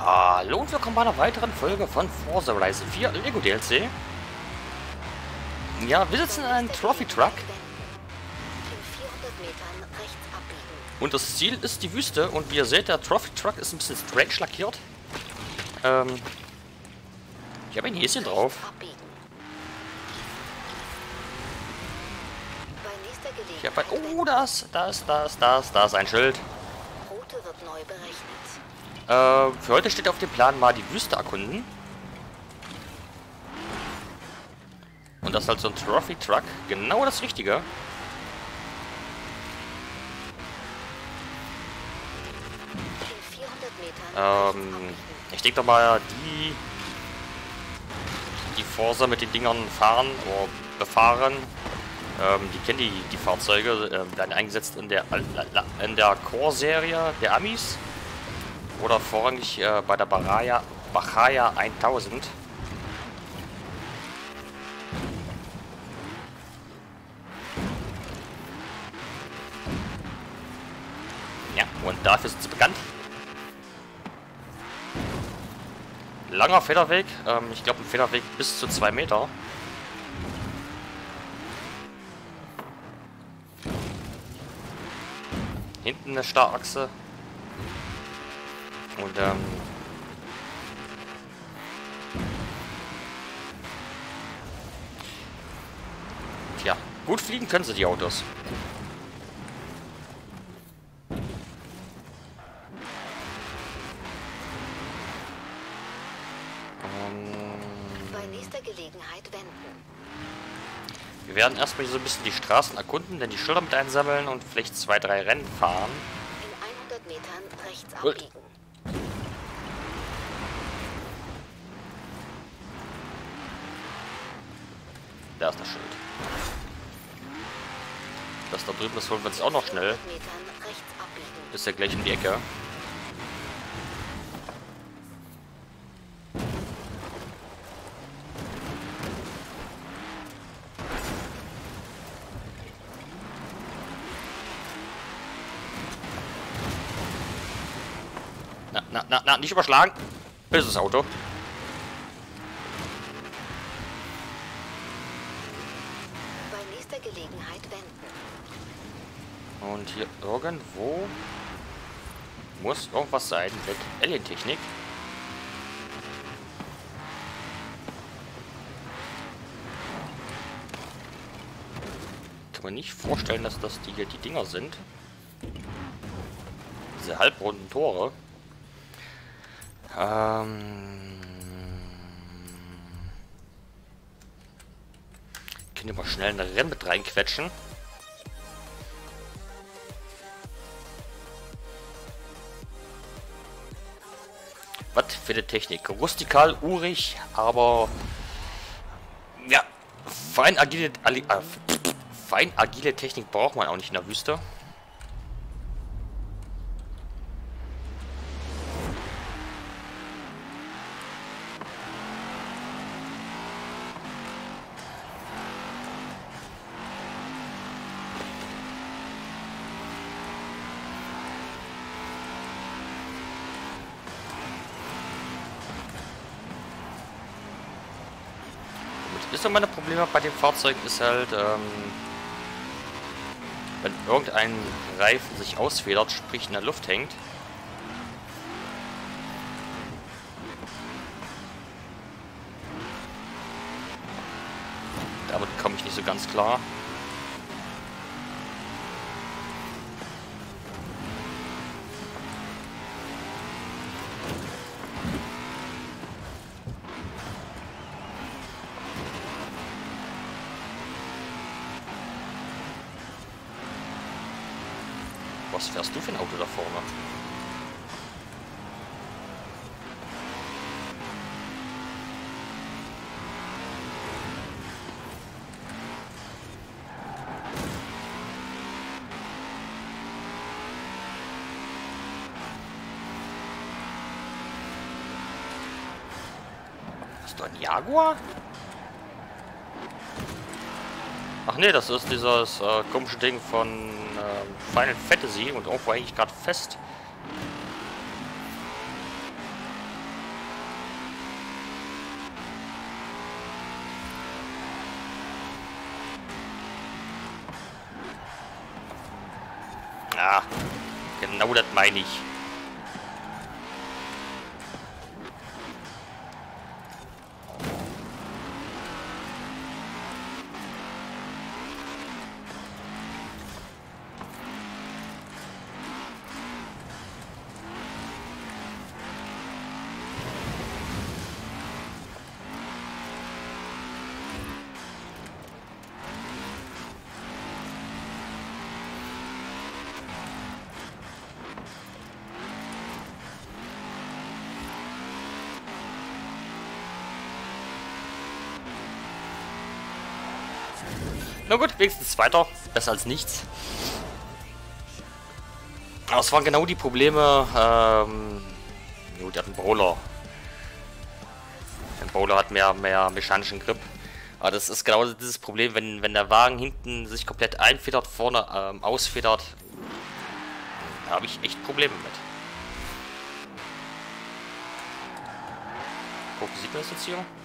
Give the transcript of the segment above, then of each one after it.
Hallo und willkommen bei einer weiteren Folge von Forza Horizon 4 Lego DLC. Ja, wir sitzen in einem Trophy Truck. Und das Ziel ist die Wüste. Und wie ihr seht, der Trophy Truck ist ein bisschen strange lackiert. Ich habe ein Häschen drauf. Ich habe ein... Oh, da ist ein Schild. Route wird neu berechnet. Für heute steht auf dem Plan, mal die Wüste erkunden. Und das ist halt so ein Trophy Truck. Genau das Richtige. In 400 Metern Ich denke doch mal, die Forza mit den Dingern fahren oder befahren, die kennen die Fahrzeuge, werden eingesetzt in der Core-Serie der Amis oder vorrangig bei der Bachaya 1000. Ja, und dafür sind sie bekannt. Langer Federweg, ich glaube ein Federweg bis zu 2 Meter. Hinten eine Starrachse. Und tja, gut fliegen können sie, die Autos. bei nächster Gelegenheit wenden. Wir werden erstmal so ein bisschen die Straßen erkunden, dann die Schilder mit einsammeln und vielleicht 2, 3 Rennen fahren. In 100 Metern rechts Gut. abbiegen. Da ist das Schild. Das da drüben, das holen wir uns auch noch schnell. 100 Metern rechts abbiegen. Ist ja gleich um die Ecke. Na, nicht überschlagen. Böses Auto. Bei nächster Gelegenheit wenden. Und hier irgendwo muss irgendwas sein mit Alien-Technik. Kann man nicht vorstellen, dass das die Dinger sind. Diese halbrunden Tore. Können wir mal schnell eine Rennen mit reinquetschen. Was für eine Technik. Rustikal, urig, aber ja, fein agile Technik braucht man auch nicht in der Wüste. Ist so meine Probleme bei dem Fahrzeug ist halt, wenn irgendein Reifen sich ausfedert, sprich in der Luft hängt. Damit komme ich nicht so ganz klar. Was fährst du für ein Auto da vorne? Hast du ein Jaguar? Ach nee, das ist dieses komische Ding von Final Fantasy und irgendwo eigentlich gerade fest. Genau das meine ich. Na gut, wenigstens weiter. Besser als nichts. Aber es waren genau die Probleme. Jo, der hat einen Brawler. Der Brawler hat mehr mechanischen Grip. Aber das ist genau dieses Problem, wenn der Wagen hinten sich komplett einfedert, vorne ausfedert. Da habe ich echt Probleme mit. Gucken, sieht man das jetzt hier?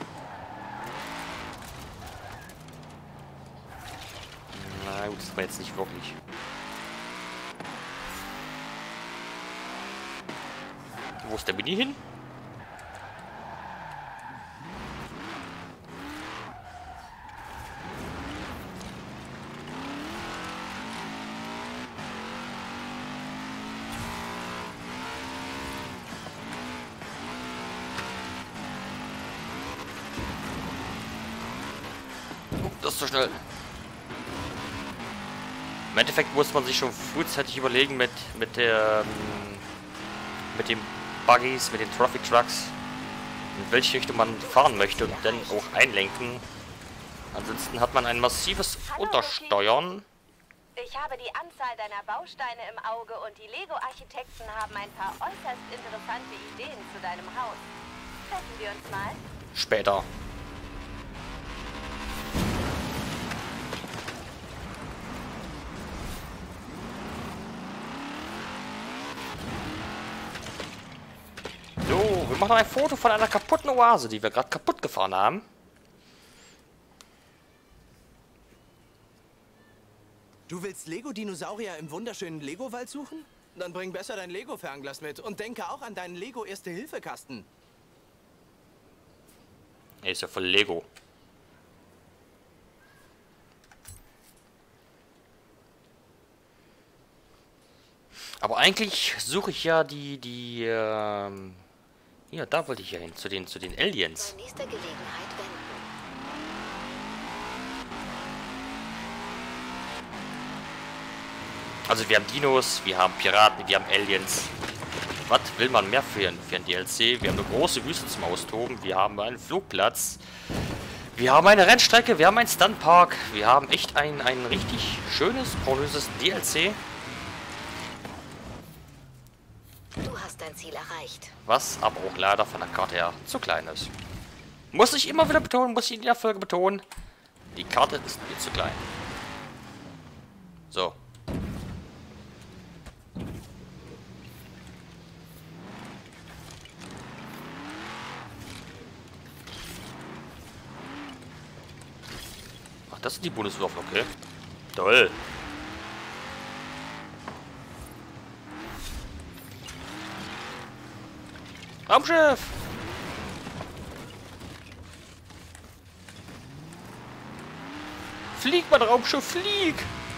Na gut, das war jetzt nicht wirklich. Wo ist der Mini hin? Das ist so schnell. Im Endeffekt muss man sich schon frühzeitig überlegen mit den Buggies, mit den Trophy Trucks, in welche Richtung man fahren möchte und dann auch einlenken. Ansonsten hat man ein massives Untersteuern. Ich habe die Anzahl deiner Bausteine im Auge und die Lego-Architekten haben ein paar äußerst interessante Ideen zu deinem Haus. Treffen wir uns mal? Später. So, wir machen ein Foto von einer kaputten Oase, die wir gerade kaputt gefahren haben. Du willst Lego-Dinosaurier im wunderschönen Lego-Wald suchen? Dann bring besser dein Lego-Fernglas mit und denke auch an deinen Lego-Erste-Hilfe-Kasten. Er ist ja voll Lego. Aber eigentlich suche ich ja ja, da wollte ich ja hin, zu den Aliens. Bei nächster Gelegenheit wenden. Also wir haben Dinos, wir haben Piraten, wir haben Aliens. Was will man mehr für ein DLC? Wir haben eine große Wüste zum Austoben, wir haben einen Flugplatz, wir haben eine Rennstrecke, wir haben einen Stuntpark, wir haben echt ein richtig schönes, pornöses DLC. Du hast dein Ziel erreicht. Was aber auch leider von der Karte her zu klein ist. Muss ich immer wieder betonen, muss ich in der Folge betonen. Die Karte ist mir zu klein. So. Ach, das sind die Bundeswaffen, okay. Toll. Raumschiff! Flieg, mein Raumschiff, flieg!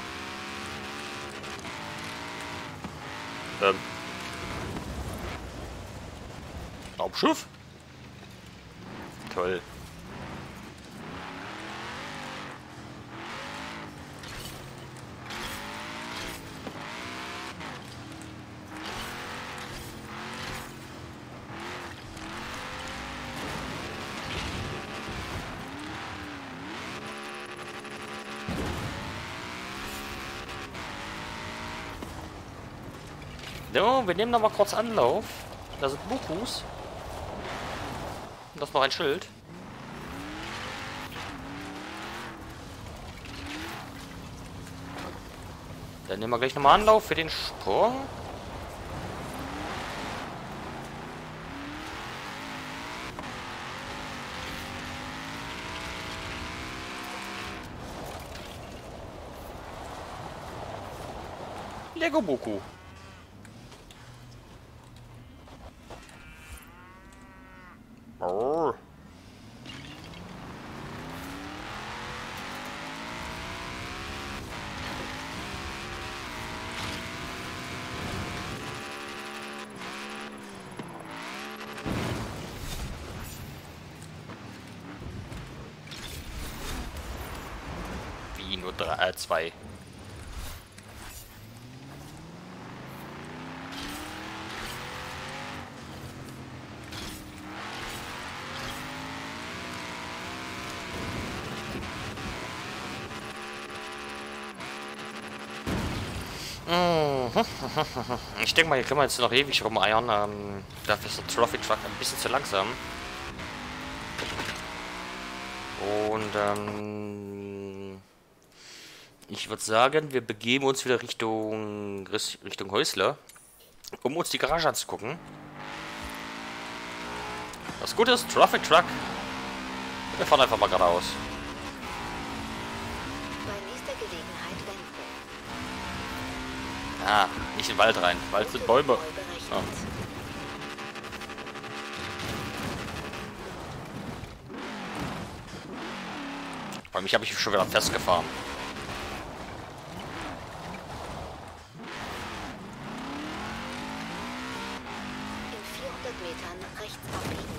Raumschiff? Toll. So, wir nehmen noch mal kurz Anlauf. Da sind Bukus. Und das ist noch ein Schild. Dann nehmen wir gleich nochmal Anlauf für den Sprung. Lego Buku. Oh. Wie nur 2. Ich denke mal, hier können wir jetzt noch ewig rumeiern. Dafür ist der Trophy Truck ein bisschen zu langsam. Und ich würde sagen, wir begeben uns wieder Richtung Häusle, um uns die Garage anzugucken. Das Gute ist, Trophy Truck. Wir fahren einfach mal geradeaus. Ah, nicht in den Wald rein. Wald sind Bäume. Ja. Bei mich habe ich schon wieder festgefahren. In 400 Metern rechts abbiegen.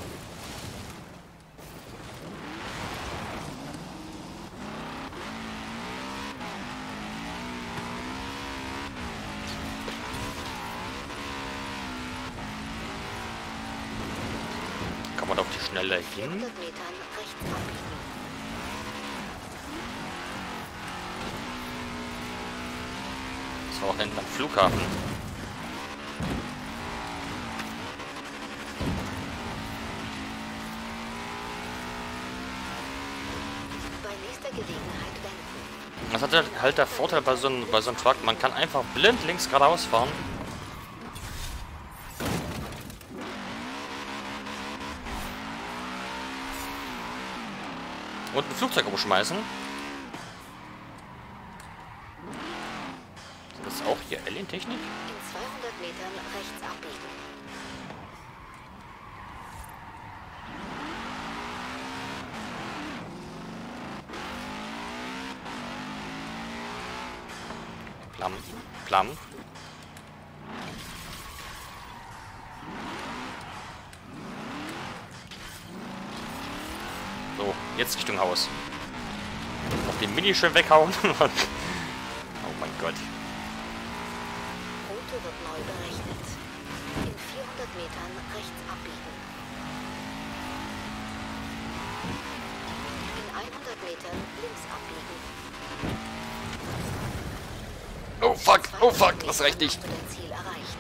Kann man auf die Schnelle hin? 400 Metern rechts abbiegen. Das war auch hinten am Flughafen. Bei nächster Gelegenheit wenden. Das hat halt der Vorteil bei so einem Truck. Man kann einfach blind links geradeaus fahren. Und ein Flugzeug umschmeißen. Das ist auch hier Alien-Technik? In 200 Metern rechts abbiegen. Plamm. So, jetzt Richtung Haus. Auf den Mini schön weghauen. Oh mein Gott. Route wird neu berechnet. In 400 Metern rechts abbiegen. In 100 Metern links abbiegen. Oh fuck, das reicht nicht. Hast du dein Ziel erreicht.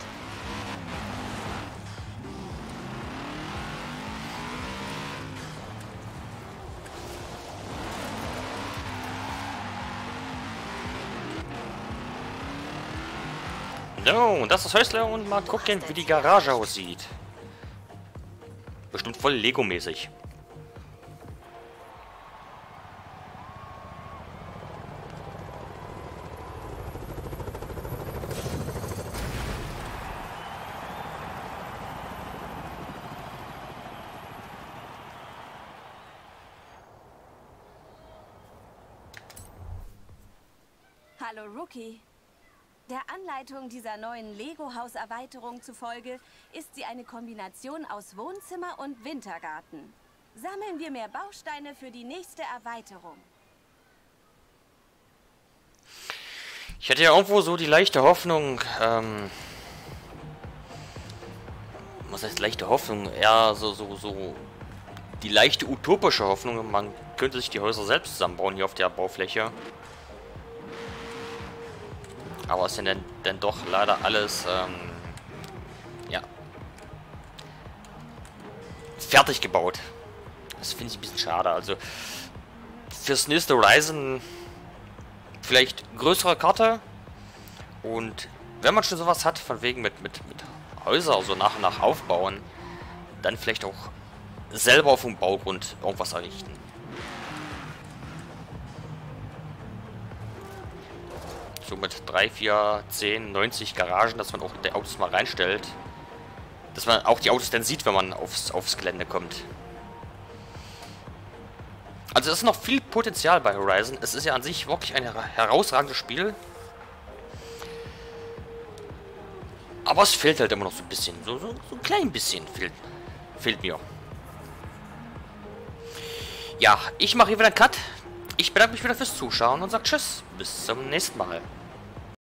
No, das ist das Häusle und mal gucken, wie die Garage aussieht. Bestimmt voll Lego-mäßig. Hallo Rookie. Der Anleitung dieser neuen Lego-Haus-Erweiterung zufolge ist sie eine Kombination aus Wohnzimmer und Wintergarten. Sammeln wir mehr Bausteine für die nächste Erweiterung. Ich hätte ja irgendwo so die leichte Hoffnung, was heißt leichte Hoffnung? Eher so die leichte utopische Hoffnung, man könnte sich die Häuser selbst zusammenbauen hier auf der Baufläche. Aber es sind dann doch leider alles, ja, fertig gebaut. Das finde ich ein bisschen schade. Also fürs nächste Horizon vielleicht größere Karte. Und wenn man schon sowas hat, von wegen mit Häuser so nach und nach aufbauen, dann vielleicht auch selber auf dem Baugrund irgendwas errichten. So mit 3, 4, 10, 90 Garagen, dass man auch die Autos mal reinstellt. Dass man auch die Autos dann sieht, wenn man aufs Gelände kommt. Also es ist noch viel Potenzial bei Horizon. Es ist ja an sich wirklich ein herausragendes Spiel. Aber es fehlt halt immer noch so ein bisschen. So ein klein bisschen fehlt mir. Ja, ich mache hier wieder einen Cut. Ich bedanke mich wieder fürs Zuschauen und sage Tschüss. Bis zum nächsten Mal.